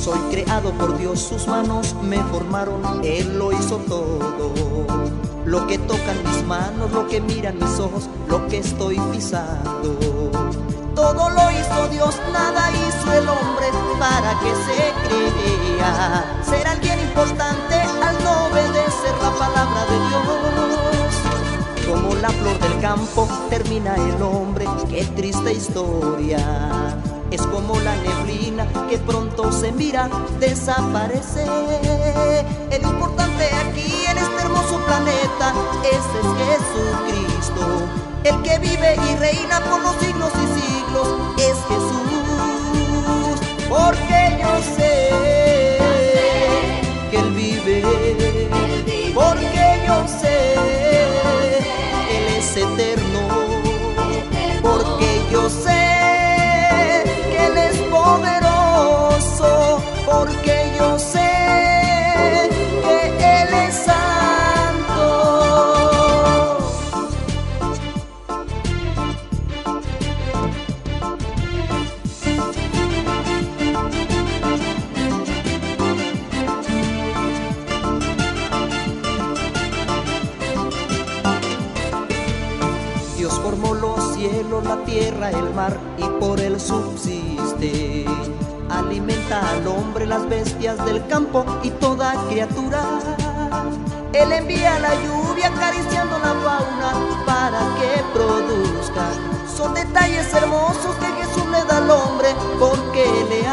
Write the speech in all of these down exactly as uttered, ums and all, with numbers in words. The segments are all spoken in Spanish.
Soy creado por Dios, sus manos me formaron, Él lo hizo todo. Lo que tocan mis manos, lo que miran mis ojos, lo que estoy pisando, todo lo hizo Dios, nada hizo el hombre para que se crea ser alguien importante al no obedecer la palabra de Dios. Como la flor del campo termina el hombre, qué triste historia. Es como la neblina que pronto se mira, desaparece. El importante aquí en este hermoso planeta, ese es Jesucristo. El que vive y reina por los siglos y siglos es Jesús. Porque yo sé que Él vive, porque yo sé Él es eterno, porque yo sé Él es poderoso, porque yo sé que Él es santo. Dios formó los cielos, la tierra, el mar y por él subsiste. Alimenta al hombre, las bestias del campo y toda criatura. Él envía la lluvia acariciando la fauna para que produzca. Son detalles hermosos que Jesús le da al hombre porque le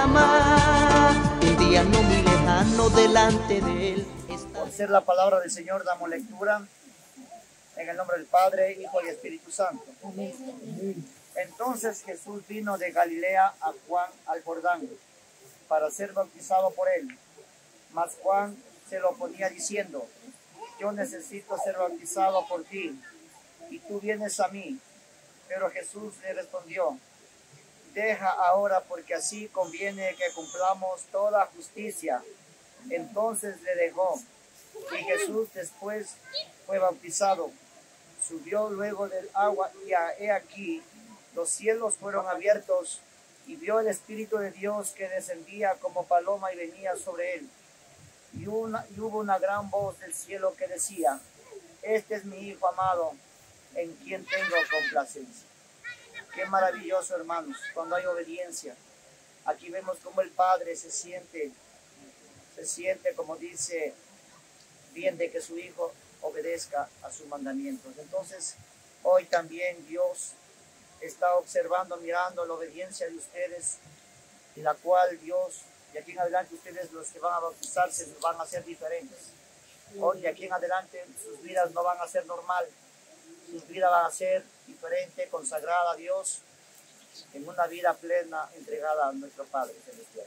ama. Un día no muy lejano delante de él está... Por ser la palabra del Señor damos lectura. En el nombre del Padre, Hijo y Espíritu Santo. Amén. Entonces Jesús vino de Galilea a Juan al Jordán para ser bautizado por él. Mas Juan se lo oponía diciendo: yo necesito ser bautizado por ti, y tú vienes a mí. Pero Jesús le respondió: deja ahora, porque así conviene que cumplamos toda justicia. Entonces le dejó, y Jesús después fue bautizado. Subió luego del agua, y he aquí, los cielos fueron abiertos, y vio el Espíritu de Dios que descendía como paloma y venía sobre él. Y, una, y hubo una gran voz del cielo que decía: este es mi Hijo amado, en quien tengo complacencia. Qué maravilloso, hermanos, cuando hay obediencia. Aquí vemos cómo el Padre se siente, se siente, como dice, bien de que su Hijo obedezca a sus mandamientos. Entonces, hoy también Dios está observando, mirando la obediencia de ustedes, y la cual Dios, de aquí en adelante ustedes, los que van a bautizarse, van a ser diferentes. Hoy, de aquí en adelante, sus vidas no van a ser normal, sus vidas van a ser diferentes, consagrada a Dios, en una vida plena, entregada a nuestro Padre Celestial.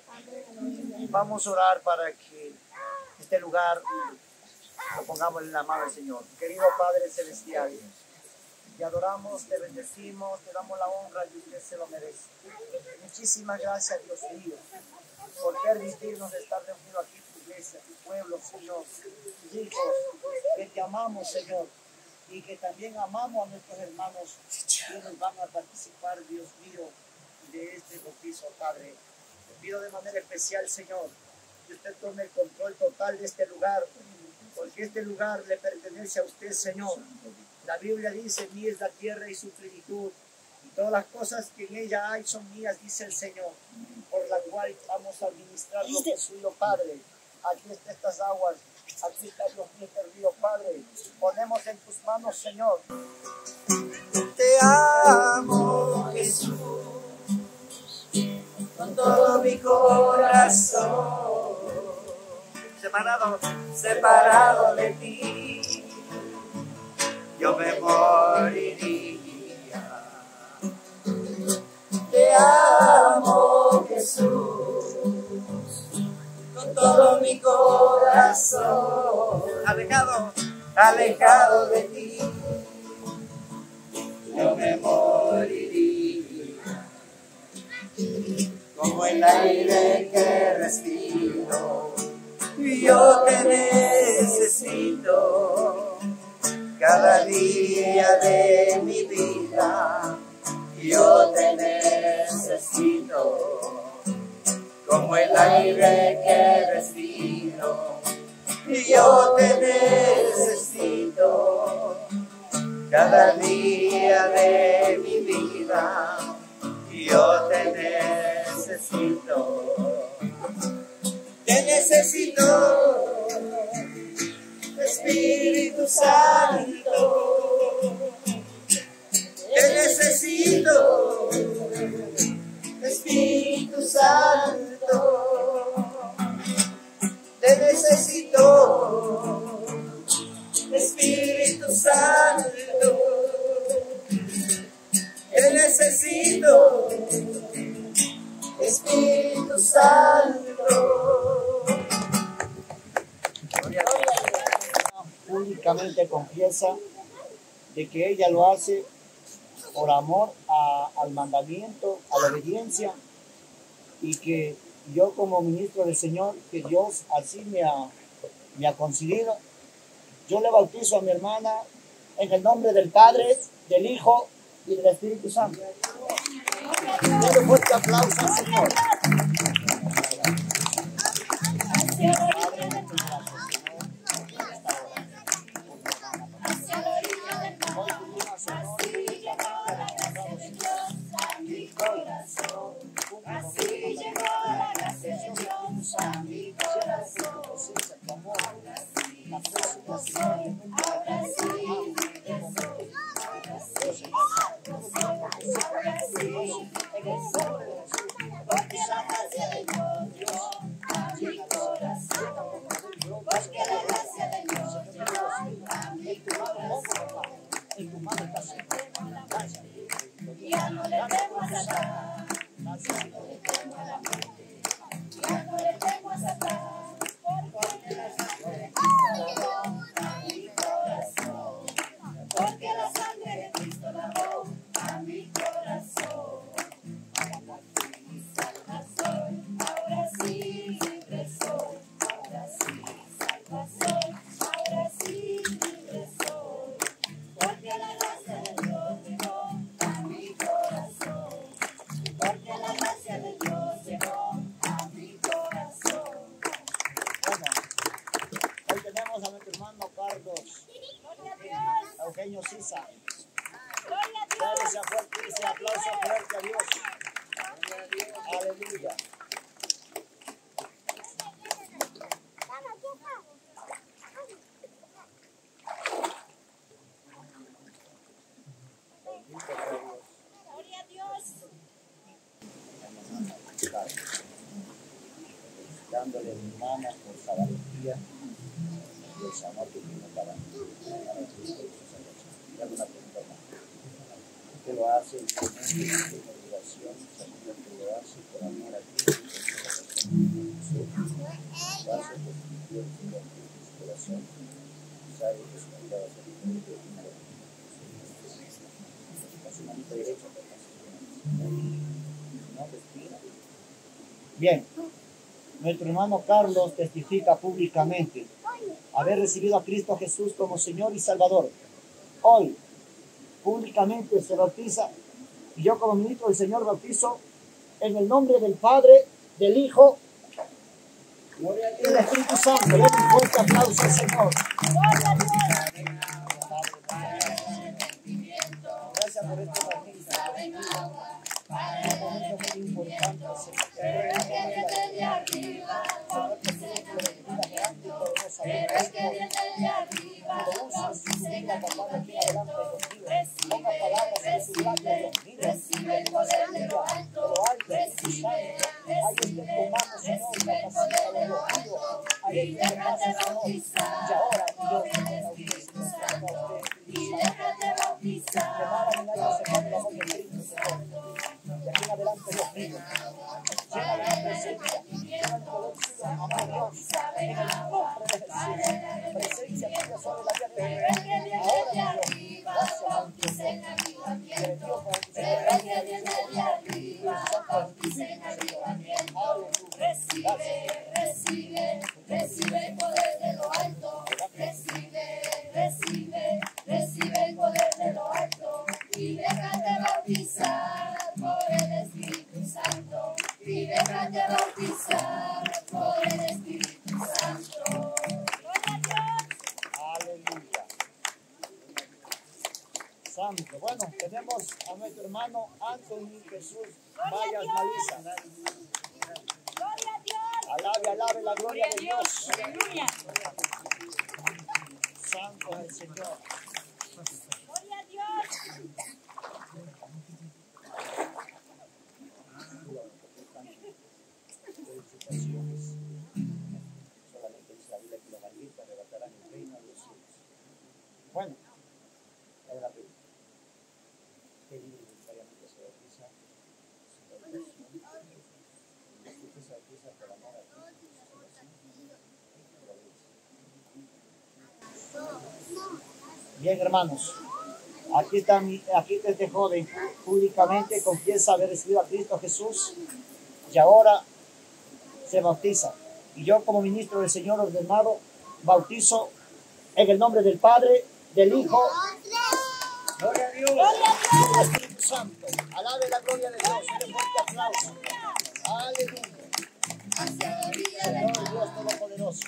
Vamos a orar para que este lugar lo pongamos en la mano del Señor. Querido Padre Celestial, te adoramos, te bendecimos, te damos la honra y usted se lo merece. Muchísimas gracias, Dios mío, por permitirnos estar reunidos aquí en tu iglesia, tu pueblo, Señor, tus hijos, que te amamos, Señor, y que también amamos a nuestros hermanos quienes van a participar, Dios mío, de este bautizo, Padre. Te pido de manera especial, Señor, que usted tome el control total de este lugar, porque este lugar le pertenece a usted, Señor. La Biblia dice: mía es la tierra y su plenitud, y todas las cosas que en ella hay son mías, dice el Señor, por la cual vamos a administrar lo que es suyo, Padre. Aquí están estas aguas, aquí está Dios mío, el río, Padre. Ponemos en tus manos, Señor. Te amo, Jesús, con todo mi corazón. Separado, separado de ti, yo me moriría. Te amo, Jesús, con todo mi corazón. alejado, alejado de ti, yo me moriría. Como el aire que respiro, yo te necesito cada día de mi vida. Yo te necesito como el aire que respiro. Yo te necesito cada día de mi vida. Yo te necesito. Te necesito, Espíritu Santo. Te necesito, Espíritu Santo. Te necesito, Espíritu Santo. Te necesito, Espíritu Santo. Públicamente confiesa de que ella lo hace por amor a, al mandamiento, a la obediencia, y que yo como ministro del Señor, que Dios así me ha, me ha concedido, yo le bautizo a mi hermana en el nombre del Padre, del Hijo y del Espíritu Santo. Dale un fuerte aplauso al Señor. Así llegó la gracia de Dios a mi corazón. Ahora sí, ahora sí, ahora sí, ahora sí, porque la gracia de Dios llegó a mi corazón. Porque la gracia de Dios llegó a mi corazón. Ya no le temo a Satán. Ya no le temo a la muerte, ya no le temo a Satán, porque la sangre de Cristo lavó a mi corazón, porque la sangre de Cristo lavó a mi corazón. Ahora sí, salva soy, ahora sí, libre soy, ahora sí, salva soy, ahora sí, libre soy, porque la gracia de Dios llegó a mi corazón. Porque la gracia de Dios llegó a mi corazón. Bueno, hoy tenemos a nuestro hermano Carlos Eugenio Sisa. Dale ese fuerte, ese aplauso fuerte a Dios. Aleluya. Gloria a Dios. Dándole a mi hermana por su valentía y el amor que tiene para mí. Dale una pregunta más. Que lo hace con obligación, sabiendo que lo hace por amor a Dios. Lo hace por Dios y por su corazón. Sabe que su vida va a ser diferente de una vez. Con su manita derecha, no respira. Bien. Nuestro hermano Carlos testifica públicamente haber recibido a Cristo Jesús como Señor y Salvador. Hoy, públicamente se bautiza, y yo como ministro del Señor bautizo en el nombre del Padre, del Hijo y del Espíritu Santo. Le doy un fuerte aplauso al Señor. Gracias por este bautismo. Un momento muy importante, Señor. Pero es que viene de arriba, bautizen a mi viento. Pero es que viene de arriba, bautizen a mi viento. Recibe, recibe, recibe el poder de lo alto. Recibe, recibe, recibe el poder de lo alto. Y déjate bautizar por el Espíritu Santo. Y déjate bautizar por el Espíritu Santo. De aquí en adelante, Dios mío, llena la presencia, llena el poder suyo, amor a Dios, en el nombre de Jesús, presencia tuya sobre la vida de Dios. Ahora, Dios, gracias a Dios, que Dios Pero el que viene de arriba, bauticen a avivamiento. Recibe, recibe, recibe el poder de lo alto. Recibe, recibe, recibe el poder de lo alto. Y déjate bautizar por el Espíritu Santo. Y déjate déjate bautizar por el Espíritu Santo. Aleluya. Santo. Bueno, tenemos a nuestro hermano Anthony Jesús Vallas Maliza. Gloria a Dios. Alabe, alabe la gloria de Dios. Aleluya. Santo es el Señor. Gloria a Dios. Solamente dice la Biblia que los valientes arrebatarán el reino de los cielos. Bueno, es la Biblia. ¿Qué libro necesariamente se bautiza? Se bautiza. Usted se bautiza por amor a Dios. Bien, hermanos, aquí está, mi, aquí está este joven, públicamente confiesa haber recibido a Cristo Jesús y ahora se bautiza. Y yo, como ministro del Señor ordenado, bautizo en el nombre del Padre, del Hijo, gloria a Dios, del Espíritu Santo. Alabe la gloria de Dios. Un fuerte aplauso. Aleluya. Señor Dios Todopoderoso.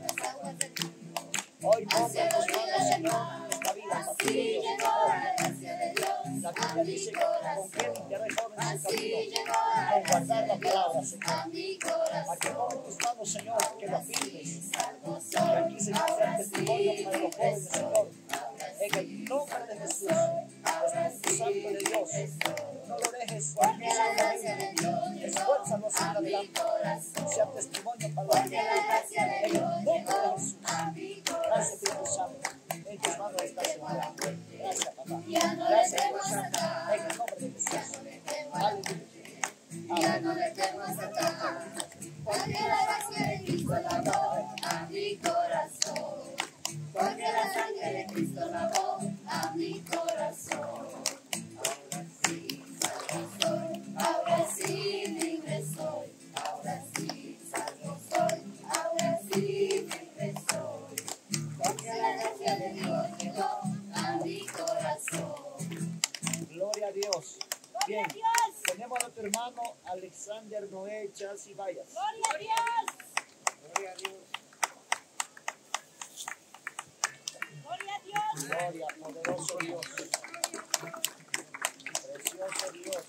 Hoy pongo en tus manos, Señor, esta vida. Así llegó la gracia de Dios. La Biblia dice que con qué limpiará el joven su Así camino, llegó la con gracia guardar la de palabra, Dios Señor. a mi corazón. Aquí pongo en tus manos, Señor, que lo afirmes. Salvo Y soy, aquí, Señor, sea testimonio para los jóvenes, Señor. En el nombre de Jesús, Espíritu Santo de Dios, no lo dejes porque la gracia de Dios esfuérzalo hacia a mi adelante. corazón. Sea testimonio para los Porque la gracia de en Dios el nombre de llegó Jesús. a mi Gracias, corazón. Espíritu Santo. En tus manos está, Señor. Gracias, papá. Ya no le Gracias, temo Dios. a Satán. En el nombre de Jesús. Aleluya. Ya no le temo a Satán, porque la gracia de Cristo lavó a mi corazón. Porque la sangre de Cristo lavó a mi corazón. Ahora sí, salvo soy, ahora sí libre soy. Ahora sí, salvo soy, ahora sí libre soy. Porque la gracia de Dios llegó a mi corazón. Gloria a Dios. Bien, tenemos a nuestro hermano Alexander Noé Chelsea Vallas. Gloria a Dios. Gloria a Dios. Gloria a Dios. Gloria, poderoso Dios. Precioso Dios.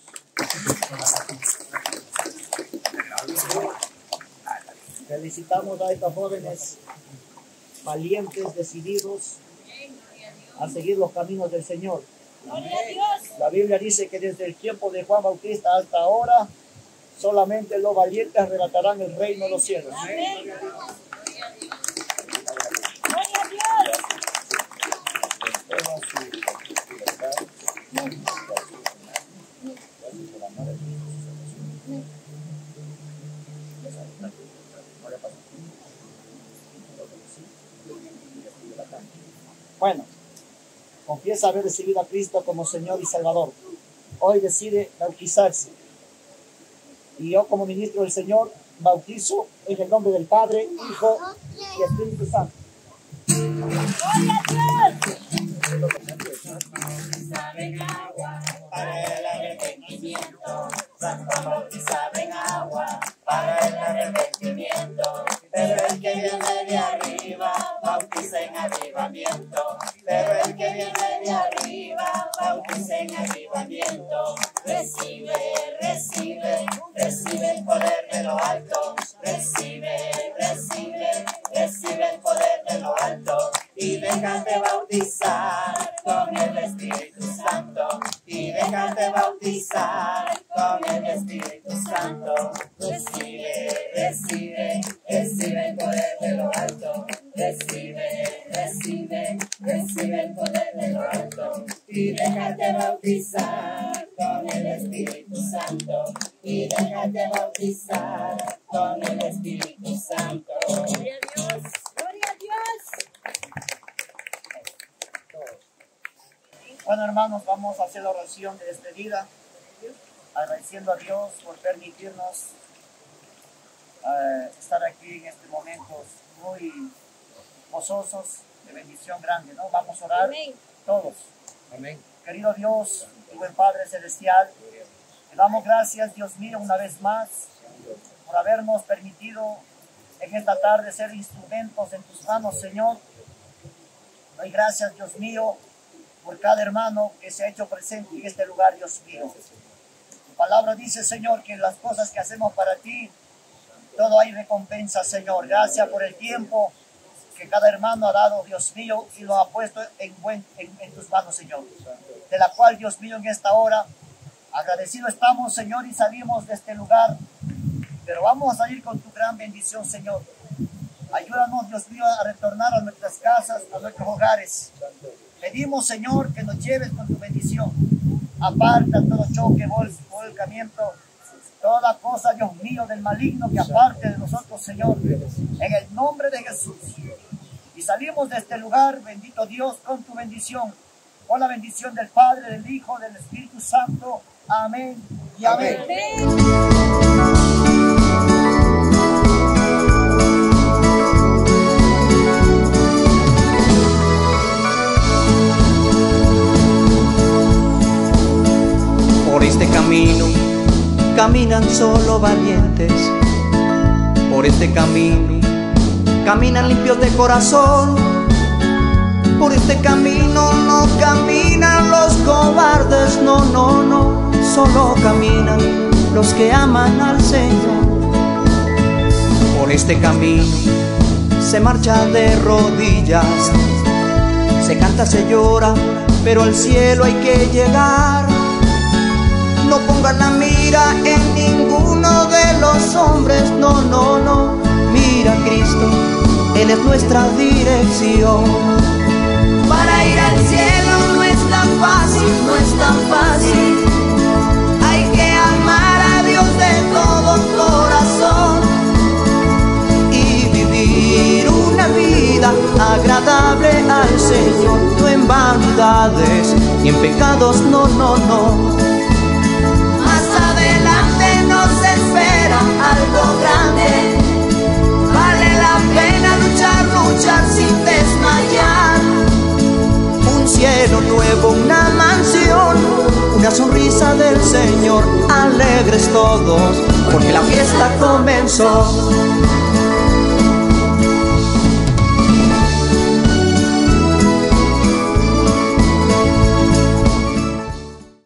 Felicitamos a estos jóvenes valientes, decididos a seguir los caminos del Señor. Gloria a Dios. La Biblia dice que desde el tiempo de Juan Bautista hasta ahora, solamente los valientes arrebatarán el reino de los cielos. Amén. Gloria a Dios. Bueno, confiesa haber recibido a Cristo como Señor y Salvador. Hoy decide bautizarse. Y yo, como ministro del Señor, bautizo en el nombre del Padre, Hijo y Espíritu Santo. Gloria a Dios. Bautizar en agua para el arrepentimiento. Santo bautizar en agua para el arrepentimiento. Pero el que viene de arriba bautiza en avivamiento. Pero el que viene de arriba bautiza en avivamiento. Recibe, recibe, recibe el poder de lo alto. Recibe, recibe, recibe el poder de lo alto. Y déjate bautizar con el Espíritu Santo. Y déjate bautizar con el Espíritu Santo. Recibe, recibe, recibe el poder de lo alto. Recibe, recibe, recibe el poder de lo alto. Y déjate bautizar con el Espíritu Santo. Y déjate bautizar con el Espíritu Santo. Gloria a Dios. Gloria a Dios. Bueno, hermanos, vamos a hacer la oración de despedida, agradeciendo a Dios por permitirnos eh, estar aquí en este momento muy gozosos, de bendición grande, ¿no? Vamos a orar Amén. todos. Amén. Querido Dios y buen Padre Celestial, te damos gracias, Dios mío, una vez más por habernos permitido en esta tarde ser instrumentos en tus manos, Señor. Doy gracias, Dios mío, por cada hermano que se ha hecho presente en este lugar, Dios mío. Tu palabra dice, Señor, que las cosas que hacemos para ti, todo hay recompensa, Señor. Gracias por el tiempo que cada hermano ha dado, Dios mío, y lo ha puesto en, buen, en, en tus manos, Señor. De la cual, Dios mío, en esta hora, agradecidos estamos, Señor, y salimos de este lugar. Pero vamos a salir con tu gran bendición, Señor. Ayúdanos, Dios mío, a retornar a nuestras casas, a nuestros hogares. Pedimos, Señor, que nos lleves con tu bendición. Aparta todo choque, vol volcamiento, toda cosa, Dios mío, del maligno que aparte de nosotros, Señor, en el nombre de Jesús. Y salimos de este lugar, bendito Dios, con tu bendición, con la bendición del Padre, del Hijo, del Espíritu Santo. Amén y amén. Amén. Por este camino caminan solo valientes, por este camino caminan limpios de corazón, por este camino no caminan los cobardes, no, no, no, solo caminan los que aman al Señor. Por este camino se marcha de rodillas, se canta, se llora, pero al cielo hay que llegar. No pongan la mira en ninguno de los hombres, no, no, no. Mira a Cristo, Él es nuestra dirección. Para ir al cielo no es tan fácil, no es tan fácil. Hay que amar a Dios de todo corazón y vivir una vida agradable al Señor, no en vanidades ni en pecados, no, no, no. Nos espera algo grande, vale la pena luchar, luchar sin desmayar. Un cielo nuevo, una mansión, una sonrisa del Señor, alegres todos, porque la fiesta comenzó.